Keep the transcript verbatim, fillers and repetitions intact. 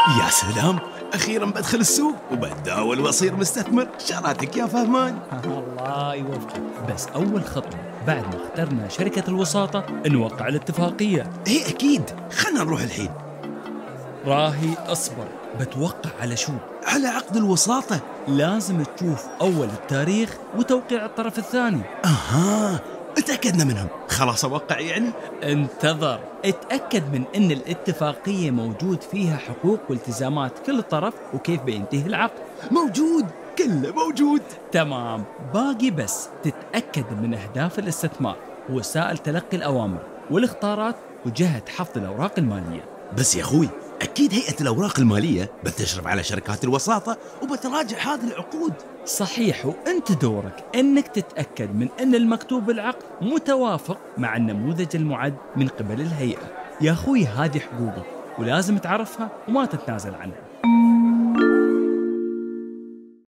يا سلام، أخيرا بدخل السوق وبتداول وأصير مستثمر. شراتك يا فهمان. الله يوفقك. بس أول خطوة بعد ما اخترنا شركة الوساطة نوقع الاتفاقية. إيه أكيد، خلنا نروح الحين. راهي أصبر، بتوقع على شو؟ على عقد الوساطة. لازم تشوف أول التاريخ وتوقيع الطرف الثاني. أها، اتأكدنا منهم، خلاص أوقع يعني؟ انتظر، اتأكد من أن الاتفاقية موجود فيها حقوق والتزامات كل طرف وكيف بينتهي العقد. موجود، كله موجود. تمام، باقي بس تتأكد من أهداف الاستثمار، وسائل تلقي الأوامر والاختارات، وجهة حفظ الأوراق المالية. بس يا أخوي، أكيد هيئة الأوراق المالية بتشرف على شركات الوساطة وبتراجع هذه العقود. صحيح، وأنت دورك أنك تتأكد من أن المكتوب بالعقد متوافق مع النموذج المعد من قبل الهيئة. يا أخوي هذه حقوقك ولازم تعرفها وما تتنازل عنها.